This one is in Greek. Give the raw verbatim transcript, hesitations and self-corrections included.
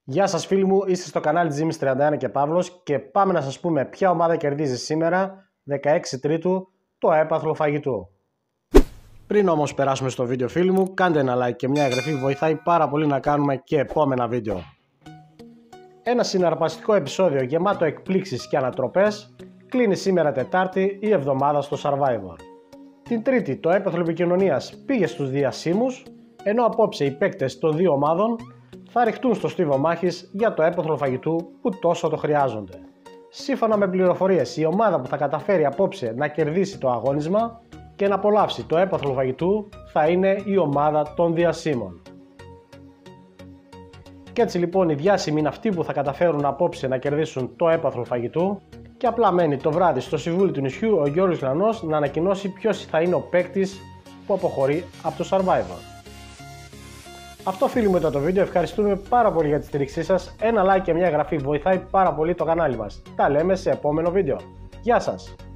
Γεια σας φίλοι μου, είστε στο κανάλι Τζίμις τριάντα ένα και Παύλος και πάμε να σας πούμε ποια ομάδα κερδίζει σήμερα, δεκαέξι Τρίτου, το έπαθλο φαγητού. Πριν όμως περάσουμε στο βίντεο φίλοι μου, κάντε ένα like και μια εγγραφή, βοηθάει πάρα πολύ να κάνουμε και επόμενα βίντεο. Ένα συναρπαστικό επεισόδιο γεμάτο εκπλήξεις και ανατροπές κλείνει σήμερα Τετάρτη η εβδομάδα στο Survivor. Την Τρίτη το έπαθλο επικοινωνίας πήγε στους διασύμους, ενώ απόψε οι παίκτες των δύο ομάδων θα ρηχτούν στο στίβο μάχης για το έπαθλο φαγητού που τόσο το χρειάζονται. Σύμφωνα με πληροφορίες, η ομάδα που θα καταφέρει απόψε να κερδίσει το αγώνισμα και να απολαύσει το έπαθλο φαγητού θα είναι η ομάδα των διασύμων. Και έτσι λοιπόν οι διάσημοι είναι αυτοί που θα καταφέρουν απόψε να κερδίσουν το έπαθλο φαγητού και απλά μένει το βράδυ στο Συμβούλιο του Νησιού ο Γιώργος Λανός να ανακοινώσει ποιος θα είναι ο παίκτης που αποχωρεί από το Survivor. Αυτό φίλοι μου ήταν το βίντεο, ευχαριστούμε πάρα πολύ για τη στήριξή σας, ένα like και μια εγγραφή βοηθάει πάρα πολύ το κανάλι μας. Τα λέμε σε επόμενο βίντεο. Γεια σας!